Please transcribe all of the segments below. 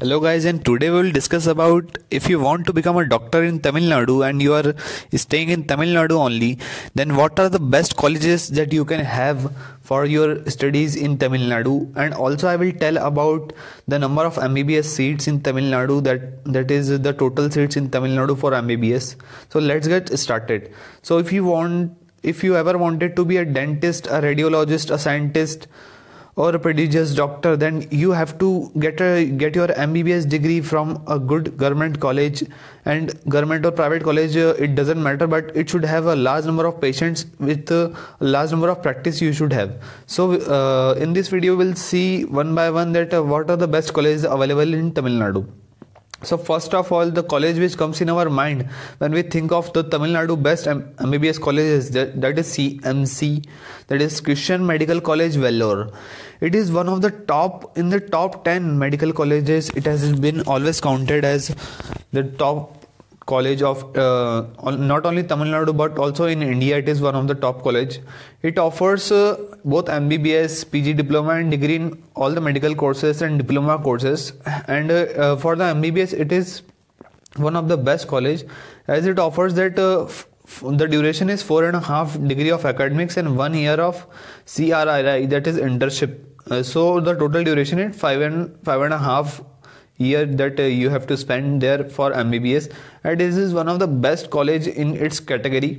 Hello guys, and today we will discuss about if you want to become a doctor in Tamil Nadu and you are staying in Tamil Nadu only, then what are the best colleges that you can have for your studies in Tamil Nadu. And also I will tell about the number of MBBS seats in Tamil Nadu, that is the total seats in Tamil Nadu for MBBS. So let's get started. So if you ever wanted to be a dentist, a radiologist, a scientist, or a prodigious doctor, then you have to get your MBBS degree from a good government college. And government or private college, it doesn't matter, but it should have a large number of patients with a large number of practice you should have. So in this video we'll see one by one that what are the best colleges available in Tamil Nadu. So first of all, the college which comes in our mind when we think of the Tamil Nadu best MBBS colleges, that is CMC, that is Christian Medical College, Vellore. It is one of the top 10 medical colleges. It has been always counted as the top college of not only Tamil Nadu but also in India. It is one of the top college. It offers both MBBS, PG diploma and degree in all the medical courses and diploma courses. And for the MBBS, it is one of the best college as it offers that the duration is 4.5 degree of academics and 1 year of CRRI, that is internship. So the total duration is 5.5 year that you have to spend there for MBBS, and this is one of the best college in its category.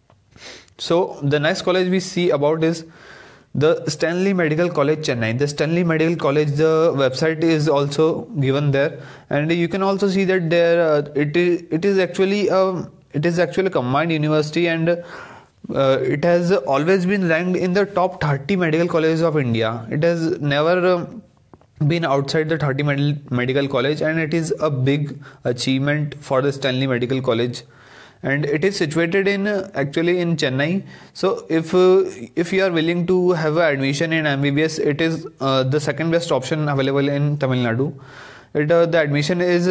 So the next college we see about is the Stanley Medical College, Chennai. The Stanley Medical College, the website is also given there, and you can also see that there it is actually a combined university, and it has always been ranked in the top 30 medical colleges of India. It has never been outside the 30 medical college, and it is a big achievement for the Stanley Medical College, and it is situated in actually in Chennai. So if you are willing to have an admission in MBBS, it is the second best option available in Tamil Nadu. The admission is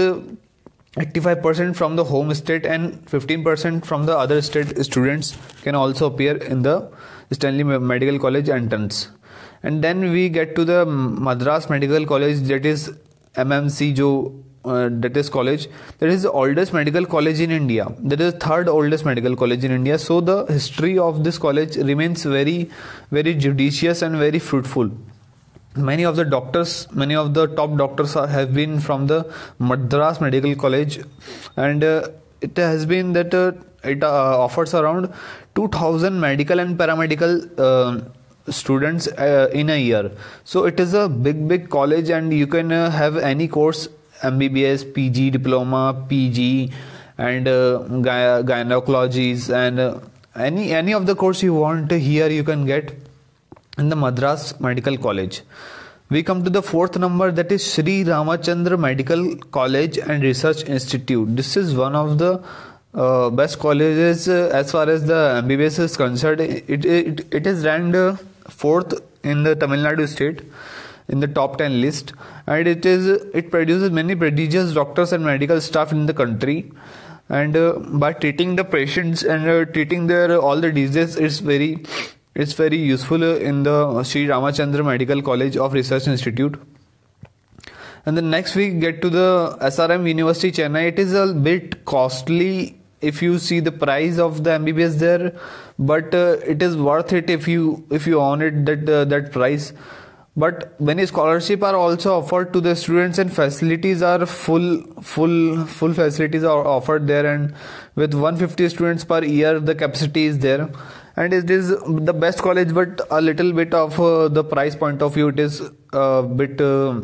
85% from the home state and 15% from the other state students can also appear in the Stanley Medical College entrance. And then we get to the Madras Medical College, that is MMC, that is college. That is the oldest medical college in India. That is the third oldest medical college in India. So the history of this college remains very, very judicious and very fruitful. Many of the top doctors have been from the Madras Medical College, and it has been that it offers around 2,000 medical and paramedical students in a year. So it is a big college, and you can have any course, MBBS, PG diploma, PG, and gynecologies, and any of the course you want here you can get in the Madras Medical College. We come to the fourth number, that is Sri Ramachandra Medical College and Research Institute. This is one of the best colleges as far as the MBBS is concerned. It is ranked fourth in the Tamil Nadu state in the top 10 list, and it produces many prodigious doctors and medical staff in the country, and by treating the patients and treating their all the diseases, it's very useful in the Sri Ramachandra Medical College of Research Institute. And then next we get to the SRM University, Chennai. It is a bit costly if you see the price of the MBBS there, but it is worth it if you own it that price. But many scholarships are also offered to the students, and facilities are full facilities are offered there, and with 150 students per year the capacity is there, and it is the best college, but a little bit of the price point of view, it is a bit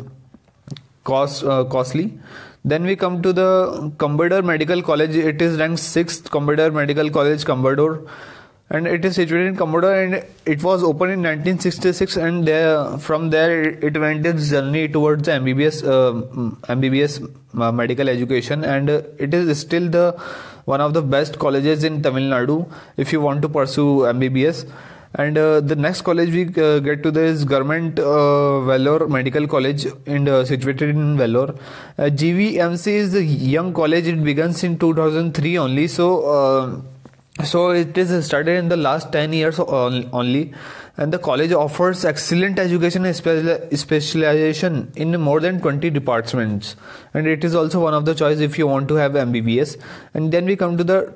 costly. Then we come to the Coimbatore Medical College. It is ranked 6th, Coimbatore Medical College, Coimbatore, and it is situated in Coimbatore, and it was opened in 1966, and from there it went its journey towards the MBBS medical education, and it is still one of the best colleges in Tamil Nadu if you want to pursue MBBS. And the next college we get to this Government Vellore Medical College situated in Vellore. GVMC is a young college. It begins in 2003 only. So it is started in the last 10 years only, and the college offers excellent education and specialization in more than 20 departments, and it is also one of the choice if you want to have MBBS. And then we come to the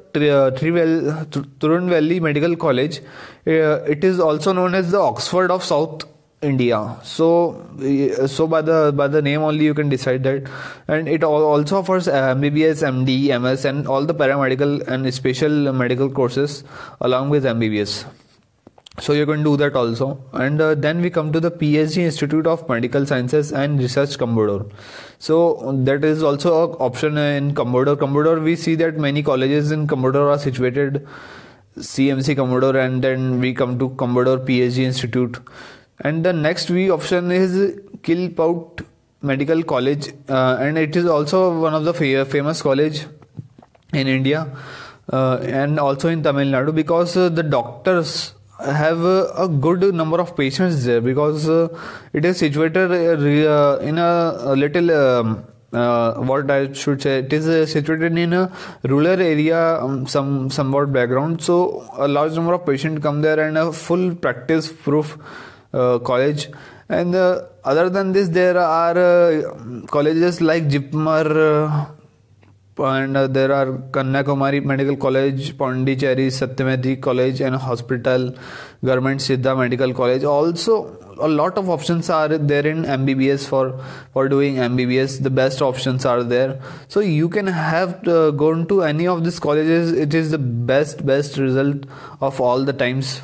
Tirunelveli Medical College. It is also known as the Oxford of South India. So by the name only you can decide that. And it also offers MBBS, MD, MS, and all the paramedical and special medical courses along with MBBS. So you can do that also. And then we come to the PSG Institute of Medical Sciences and Research, Cambodor. So that is also an option in Cambodor. Cambodor, we see that many colleges in Cambodor are situated, CMC Cambodor, and then we come to Cambodor PSG Institute. And the next option is Kilpaut Medical College, and it is also one of the famous college in India and also in Tamil Nadu, because the doctors have a good number of patients there, because it is situated in a little what I should say, it is situated in a rural area, somewhat background. So a large number of patients come there, and a full practice proof college. And other than this, there are colleges like Jipmar, and there are Kanyakumari Medical College, Pondicherry Satyamati College and Hospital, Government Siddha Medical College. Also a lot of options are there in MBBS for doing MBBS. The best options are there, so you can have gone to any of these colleges. It is the best result of all the times.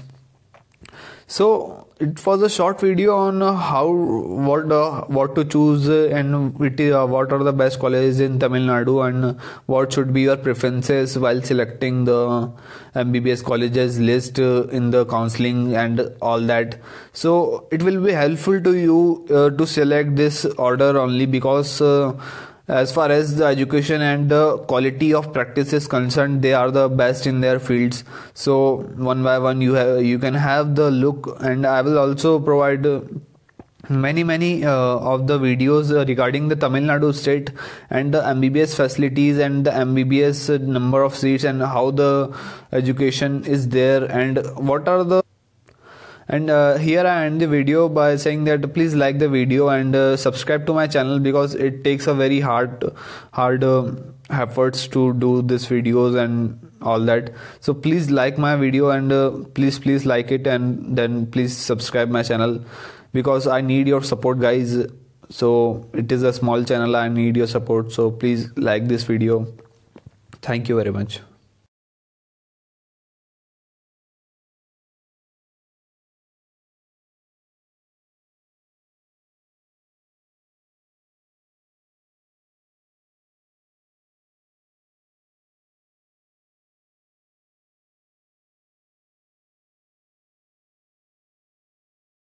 So it was a short video on what to choose and what are the best colleges in Tamil Nadu, and what should be your preferences while selecting the MBBS colleges list in the counseling and all that. So it will be helpful to you to select this order only, because as far as the education and the quality of practice is concerned, they are the best in their fields. So one by one you can have the look, and I will also provide many of the videos regarding the Tamil Nadu state and the MBBS facilities and the MBBS number of seats and how the education is there and what are the. And here I end the video by saying that please like the video and subscribe to my channel, because it takes a very hard efforts to do these videos and all that. So please like my video, and please like it, and then please subscribe my channel, because I need your support, guys. So it is a small channel, I need your support. So please like this video. Thank you very much.